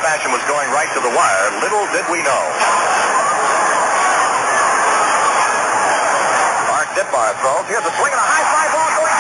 fashion was going right to the wire, little did we know. Mark Ditmar throws. Here's a swing and a high fly ball going